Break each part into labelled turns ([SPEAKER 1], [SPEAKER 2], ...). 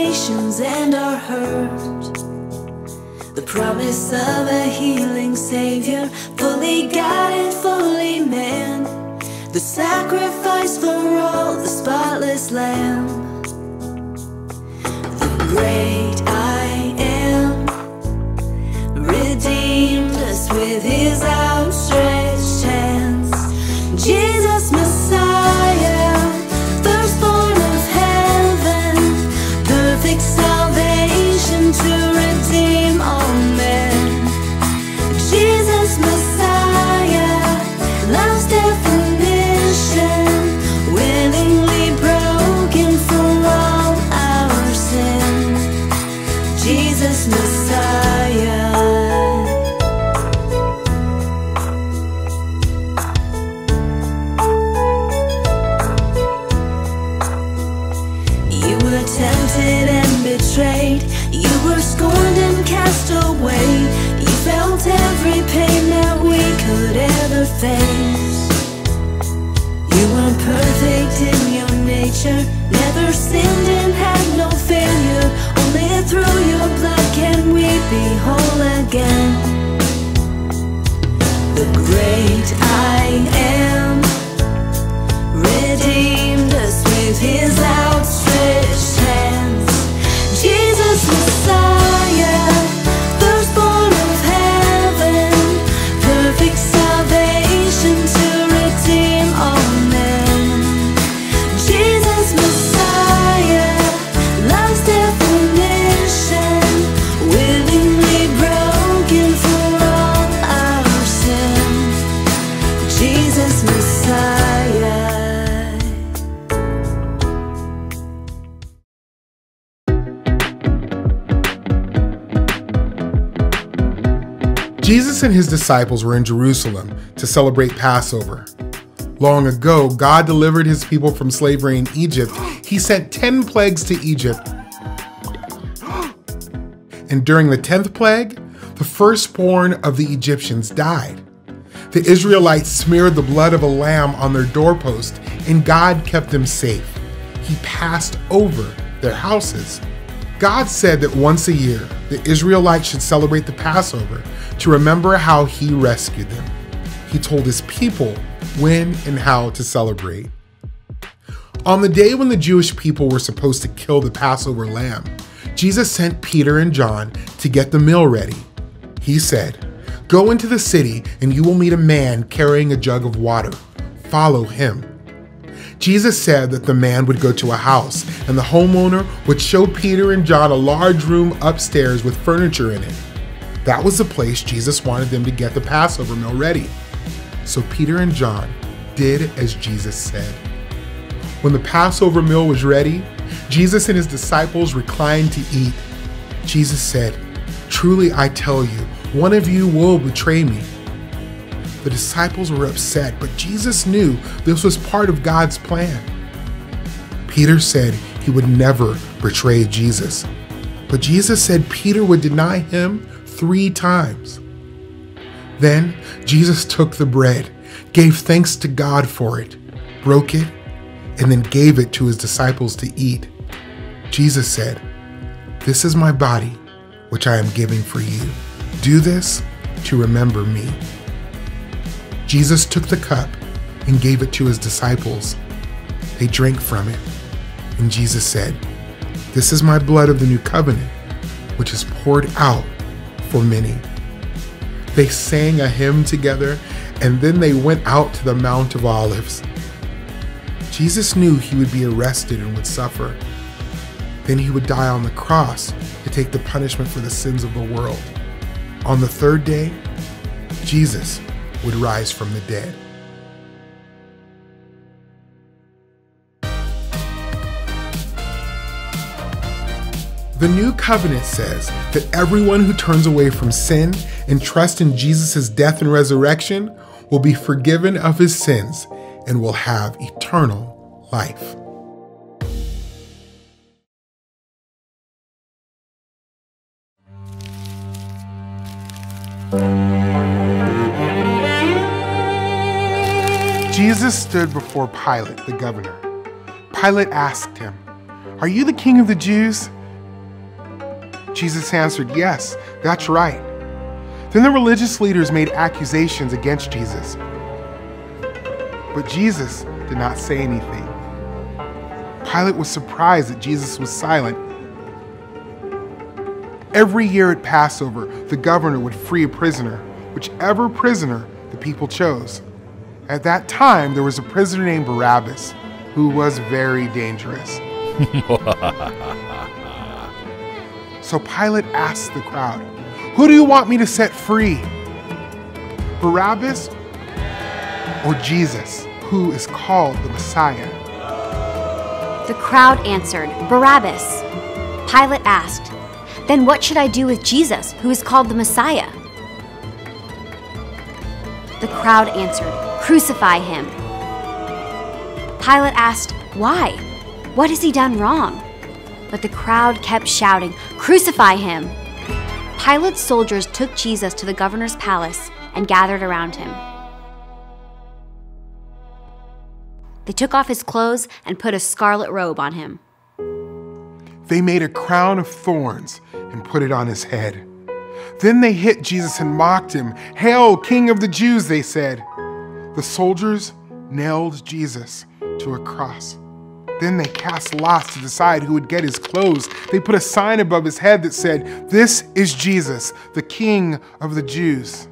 [SPEAKER 1] nations and our hurt. The promise of a healing Savior, fully God and fully man. The sacrifice for all, the spotless Lamb. The great I am redeemed us with His outstretched hands. Jesus Messiah, firstborn of heaven, perfect salvation to redeem all men. Jesus Messiah, love's definition, willingly broken for all our sin. Jesus Messiah. You were tempted and betrayed, you were scorned and cast away. You felt every pain that we could ever face. You were perfect in your nature, never sinned and had no failure. Only through your blood can we be whole again. The great I am redeemed us with His outstretched hands. Jesus Messiah, firstborn of heaven, perfect salvation to redeem all men. Jesus Messiah, love's definition, willingly broken for all our sin. Jesus Messiah.
[SPEAKER 2] Jesus and His disciples were in Jerusalem to celebrate Passover. Long ago, God delivered His people from slavery in Egypt. He sent 10 plagues to Egypt. And during the 10th plague, the firstborn of the Egyptians died. The Israelites smeared the blood of a lamb on their doorpost, and God kept them safe. He passed over their houses. God said that once a year, the Israelites should celebrate the Passover to remember how He rescued them. He told His people when and how to celebrate. On the day when the Jewish people were supposed to kill the Passover lamb, Jesus sent Peter and John to get the meal ready. He said, "Go into the city and you will meet a man carrying a jug of water. Follow him." Jesus said that the man would go to a house and the homeowner would show Peter and John a large room upstairs with furniture in it. That was the place Jesus wanted them to get the Passover meal ready. So Peter and John did as Jesus said. When the Passover meal was ready, Jesus and His disciples reclined to eat. Jesus said, "Truly I tell you, one of you will betray me." The disciples were upset, but Jesus knew this was part of God's plan. Peter said he would never betray Jesus, but Jesus said Peter would deny Him 3 times. Then Jesus took the bread, gave thanks to God for it, broke it, and then gave it to His disciples to eat. Jesus said, "This is my body, which I am giving for you. Do this to remember me." Jesus took the cup and gave it to His disciples. They drank from it, and Jesus said, "This is my blood of the new covenant, which is poured out for many." They sang a hymn together, and then they went out to the Mount of Olives. Jesus knew He would be arrested and would suffer. Then He would die on the cross to take the punishment for the sins of the world. On the 3rd day, Jesus would rise from the dead. The new covenant says that everyone who turns away from sin and trusts in Jesus' death and resurrection will be forgiven of his sins and will have eternal life. Jesus stood before Pilate, the governor. Pilate asked him, "Are you the king of the Jews?" Jesus answered, "Yes, that's right." Then the religious leaders made accusations against Jesus. But Jesus did not say anything. Pilate was surprised that Jesus was silent. Every year at Passover, the governor would free a prisoner, whichever prisoner the people chose. At that time, there was a prisoner named Barabbas, who was very dangerous. So Pilate asked the crowd, "Who do you want me to set free? Barabbas or Jesus, who is called the Messiah?"
[SPEAKER 3] The crowd answered, "Barabbas." Pilate asked, "Then what should I do with Jesus, who is called the Messiah?" The crowd answered, "Crucify him." Pilate asked, "Why? What has he done wrong?" But the crowd kept shouting, "Crucify him!" Pilate's soldiers took Jesus to the governor's palace and gathered around him. They took off his clothes and put a scarlet robe on him.
[SPEAKER 2] They made a crown of thorns and put it on his head. Then they hit Jesus and mocked him. "Hail, King of the Jews," they said. The soldiers nailed Jesus to a cross. Then they cast lots to decide who would get his clothes. They put a sign above his head that said, "This is Jesus, the King of the Jews."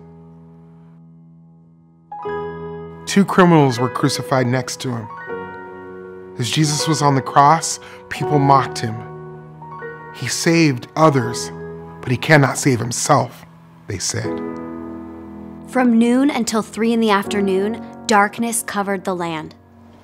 [SPEAKER 2] 2 criminals were crucified next to him. As Jesus was on the cross, people mocked him. "He saved others, but he cannot save himself," they said.
[SPEAKER 3] From noon until 3 in the afternoon, darkness covered the land.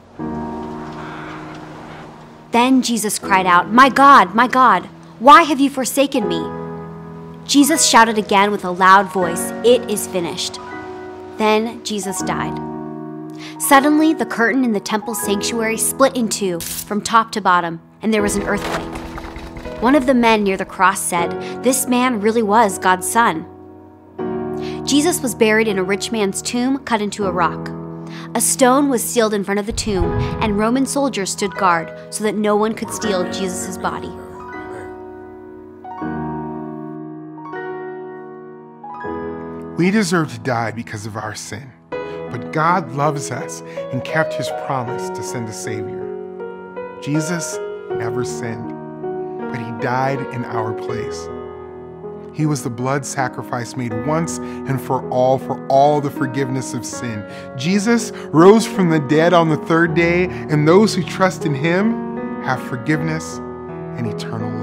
[SPEAKER 3] Then Jesus cried out, my God, why have you forsaken me?" Jesus shouted again with a loud voice, "It is finished." Then Jesus died. Suddenly, the curtain in the temple sanctuary split in two from top to bottom, and there was an earthquake. One of the men near the cross said, "This man really was God's son." Jesus was buried in a rich man's tomb cut into a rock. A stone was sealed in front of the tomb, and Roman soldiers stood guard so that no one could steal Jesus' body.
[SPEAKER 2] We deserve to die because of our sin, but God loves us and kept his promise to send a Savior. Jesus never sinned, but he died in our place. He was the blood sacrifice made once and for all the forgiveness of sin. Jesus rose from the dead on the 3rd day, and those who trust in him have forgiveness and eternal life.